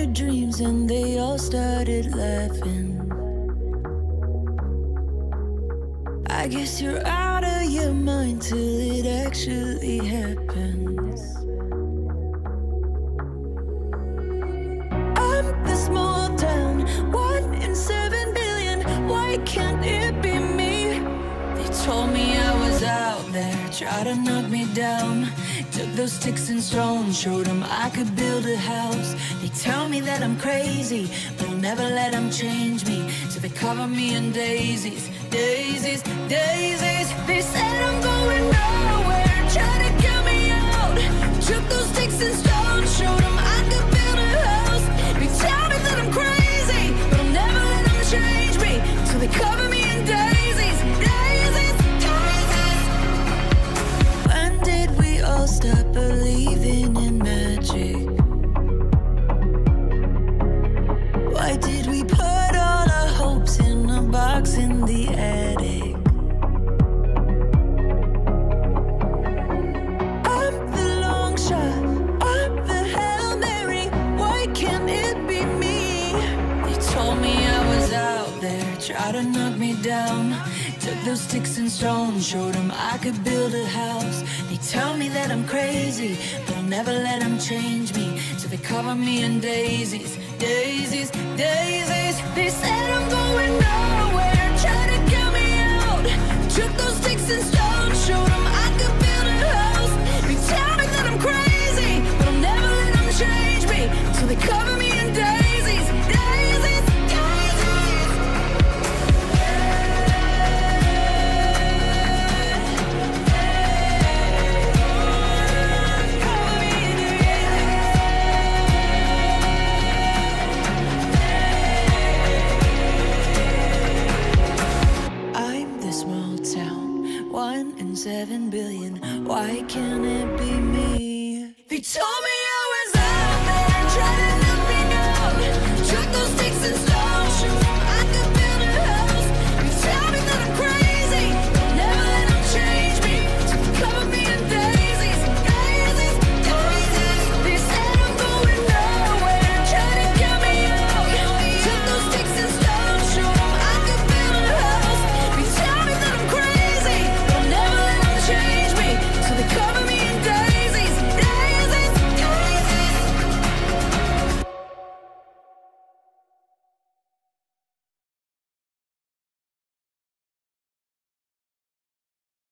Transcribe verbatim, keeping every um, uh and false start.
dreams and they all started laughing. I guess you're out of your mind till it actually happens. I'm the small town, one in seven billion. Why can't it be me? They told me I was out there, tried to knock me down. Took those sticks and stones, showed them I could build a house. They tell me that I'm crazy, but I'll never let them change me. So they cover me in daisies, daisies, daisies. They said I'm going nowhere, trying to get me out. Took those sticks and stones, showed them I could build a house. They tell me that I'm crazy, but I'll never let them change me. So they cover me in daisies, daisies, daisies. When did we all stop believing in magic? Why did we put all our hopes in a box in the attic? I'm the long shot, I'm the Hail Mary. Why can't it be me? They told me I was out there, tried to knock me down. Took those sticks and stones, showed them I could build a house. They tell me that I'm crazy, but I'll never let them change me. So they cover me in daisies, daisies, daisies. They said I'm going nowhere, try to get me out. Took those sticks and stones, showed them I could build a house. They tell me that I'm crazy, but I'll never let them change me. So they cover me in daisies, daisies, daisies. Cover me in I'm the small town, one in seven billion. Why can't it be me? They told me